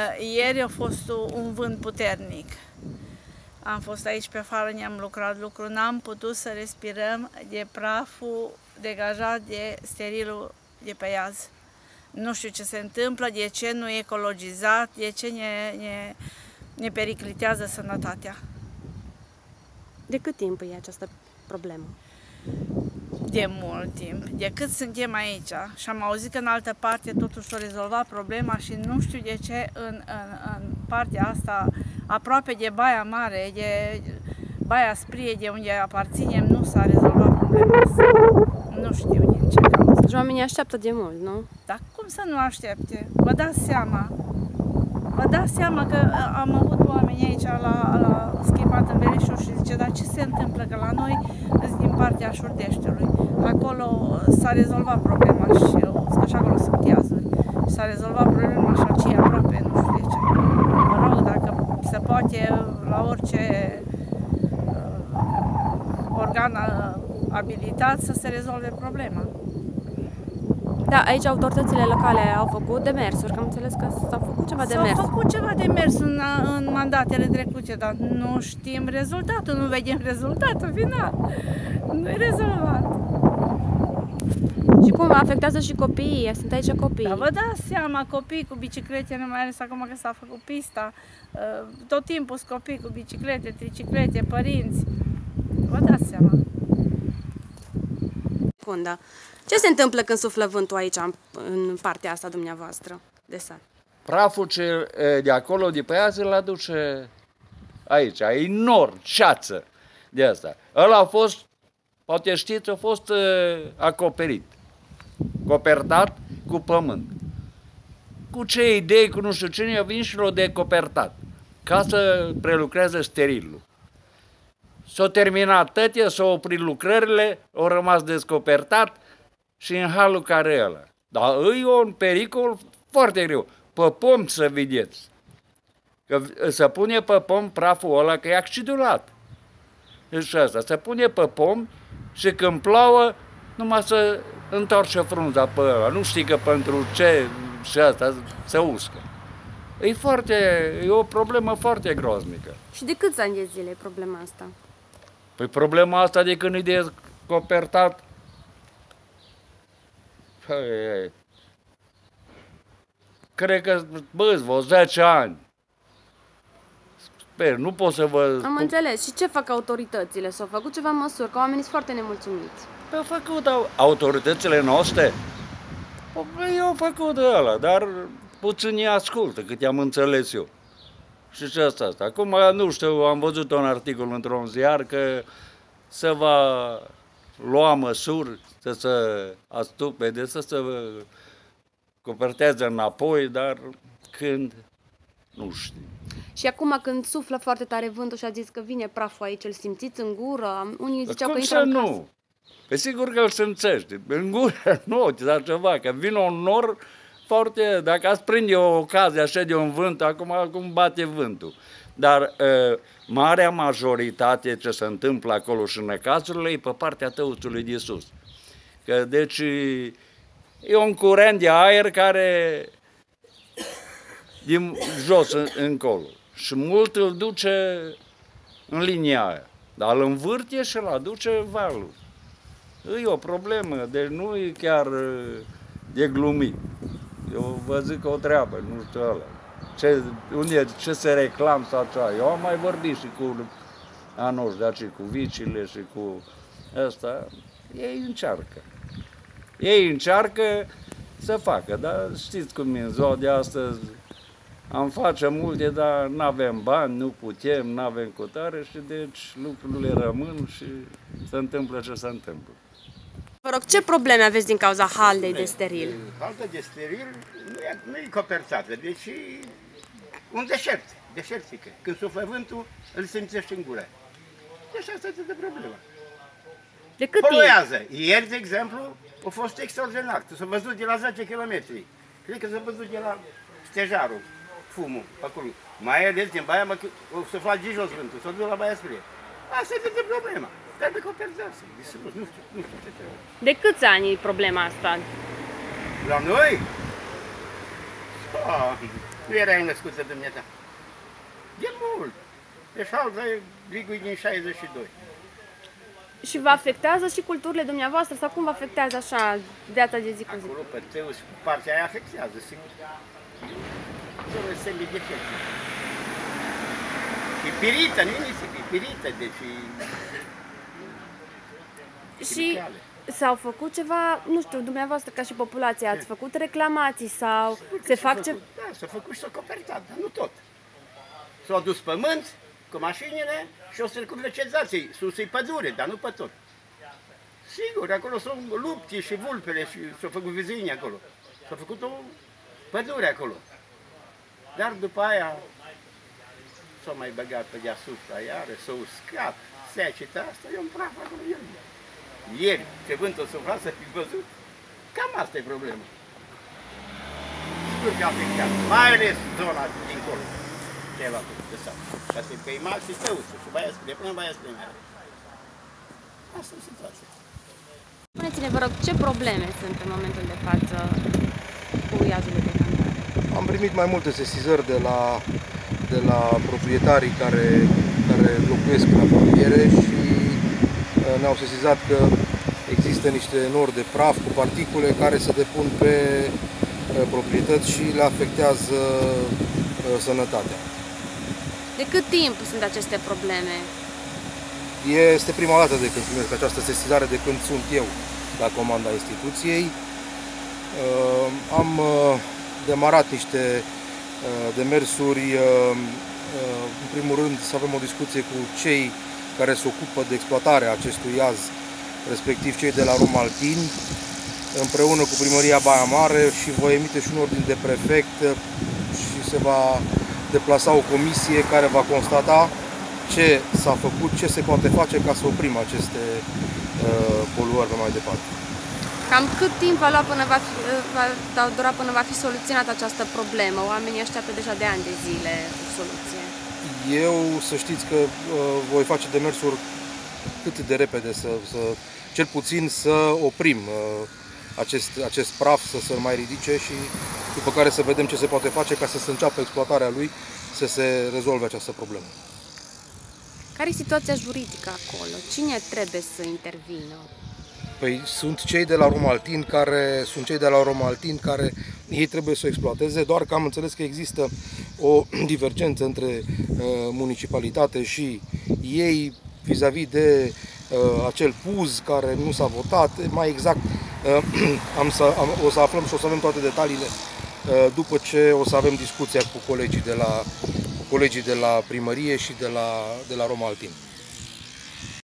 Ieri a fost un vânt puternic. Am fost aici pe afară, ne-am lucrat lucru, n-am putut să respirăm de praful degajat de sterilul de pe iaz. Nu știu ce se întâmplă, de ce nu e ecologizat, de ce ne periclitează sănătatea. De cât timp e această problemă? De mult timp. De cât suntem aici și am auzit că în altă parte totuși s-a rezolvat problema și nu știu de ce în partea asta, aproape de Baia Mare, de Baia Sprie, de unde aparținem, nu s-a rezolvat problema asta. Nu știu din ce cauză. Deci oamenii așteaptă de mult, nu? Dar cum să nu aștepte? Vă dați seama. Vă dați seama că am avut oameni aici la schimbat în Verișor și zice, dar ce se întâmplă? Că la noi sunt din partea Șurdeștiului. Acolo s-a rezolvat problema și acolo sunt iazuri. S-a rezolvat problema și aceea aproape, nu știu de ce. Mă rog, dacă se poate la orice organ abilitat să se rezolve problema. Da, aici autoritățile locale au făcut demersuri, că am înțeles că s-au făcut ceva demersuri. S-au făcut ceva demers în mandatele trecute, dar nu știm rezultatul, nu vedem rezultatul final. Nu e rezolvat. Și cum afectează și copiii? Sunt aici copii. Da, vă dați seama, copii cu biciclete, nu mai ales acum că s-a făcut pista, tot timpul sunt copii cu biciclete, triciclete, părinți. Vă dați seama. Ce se întâmplă când suflă vântul aici, în partea asta dumneavoastră de sat? Praful de acolo, de pe ea, îl aduce aici, e enorm, ceață de asta. Ăla a fost, poate știți, a fost acoperit, copertat cu pământ. Cu ce idei, cu nu știu cine, a venit și l-a decopertat, ca să prelucreze sterilul. S-au terminat tătie, s-au oprit lucrările, au rămas descopertat și în halul care e ăla. Dar e un pericol foarte greu. Pe pom să vedeți. Că se pune pe pom praful ăla, că e accidulat. Deci asta, se pune pe pom și când plouă, numai să întoarce frunza pe ăla. Nu știi că pentru ce și asta se uscă. E o problemă foarte groaznică. Și de câți ani de zile e problema asta? Păi problema asta de când e descopertat, cred că, bă, vreo 10 ani. Sper, nu pot să vă... Am înțeles. Și ce fac autoritățile? S-au făcut ceva măsuri, că oamenii sunt foarte nemulțumiți. Au făcut autoritățile noastre? Păi, au făcut ăla, dar puțini ascultă, cât i-am înțeles eu. Și ce asta? Acum, nu știu, am văzut un articol într-un ziar că se va lua măsuri să se astupede, să se coperteze înapoi, dar când, nu știu. Și acum când suflă foarte tare vântul și a zis că vine praful aici, îl simțiți în gură? Unii ziceau că intră în casă. Nu? Pe sigur că îl simțești. În gură nu, dar ceva, că vine un nor foarte, dacă ați prinde o ocazie așa de un vânt, acum bate vântul. Dar marea majoritate ce se întâmplă acolo și în cazurile e pe partea tăuțului de sus. Că, deci e un curent de aer care din jos încolo. Și mult îl duce în linia aia. Dar îl învârte și îl aduce valul. E o problemă, deci nu e chiar de glumit. Eu vă zic o treabă, nu știu ăla. Ce se reclam sau ceva. Eu am mai vorbit și cu anul și cu vicile și cu ăsta. Ei încearcă. Ei încearcă să facă, dar știți cum e în ziua de astăzi. Am face multe, dar nu avem bani, nu putem, nu avem cutare și deci lucrurile rămân și se întâmplă ce se întâmplă. Vă rog, ce probleme aveți din cauza haldei de steril? Halda de steril nu e copertată, deci e un deșert, deșertică. Când suflă vântul, îl simțești în gură. Deci asta e de problemă. De cât timp? Poluează. Ieri, de exemplu, a fost extraordinar. S-a văzut de la 10 km. Cred că s-a văzut de la Stejarul, fumul, acolo. Mai ales din Baia, a suflat de jos vântul, s-a dus la Baia Sprie. Asta e de problema. Trebuie copertată. Nu știu ce trebuie. De câți ani e problema asta? La noi? Nu erai născută dumneata. De mult. Deci alta e Grigui din 62. Și vă afectează și culturile dumneavoastră sau cum vă afectează așa viața de zi cu zi? Acolo pe tău și partea aia afectează, sigur. Sunt semne de fel. E pirită, nu e nisip, e pirită, deci Și s-au făcut ceva, nu știu, dumneavoastră ca și populație, ați făcut reclamații sau se fac ce... Da, s-a făcut și s-a copertat, dar nu tot. S-au dus pământ cu mașinile și au trecut vecezații, sus-i pădure, dar nu pe tot. Sigur, acolo sunt luptii și vulpele și s-au făcut vizini acolo. S-a făcut o pădure acolo. Dar după aia s-a mai băgat pe deasupra iară, s-a uscat, seceta asta, e un praf acolo. Ieri, ce vântul sufla să fi văzut, cam asta e problema. Sigur că afectează, mai ales zona dincolo, celălalt de sat. Ca să-i pe mal și tăuță, și baia spre până, baia spre mea. Asta e situația. Spuneți-ne, vă rog, ce probleme sunt în momentul de față cu iazul de cantare? Am primit mai multe sesizări de la proprietarii care locuiesc în apropiere și ne-au sesizat că există niște nori de praf cu particule care se depun pe proprietăți și le afectează sănătatea. De cât timp sunt aceste probleme? Este prima dată de când primesc această sesizare, de când sunt eu la comanda instituției. Am demarat niște demersuri, în primul rând să avem o discuție cu cei care se ocupă de exploatarea acestui iaz, respectiv cei de la Romaltin, împreună cu Primăria Baia Mare, și voi emite și un ordin de prefect și se va deplasa o comisie care va constata ce s-a făcut, ce se poate face ca să oprim aceste poluări pe mai departe. Cam cât timp va dura până va fi soluționată această problemă? Oamenii așteaptă deja de ani de zile o soluție. Eu să știți că voi face demersuri cât de repede, cel puțin să oprim acest praf, să se mai ridice și după care să vedem ce se poate face ca să se înceapă exploatarea lui, să se rezolve această problemă. Care e situația juridică acolo? Cine trebuie să intervină? Păi sunt cei de la Romaltin care ei trebuie să o exploateze, doar că am înțeles că există o divergență între municipalitate și ei vis-a-vis de acel PUZ care nu s-a votat. Mai exact o să aflăm și o să avem toate detaliile după ce o să avem discuția cu colegii de la primărie și de la Romaltin.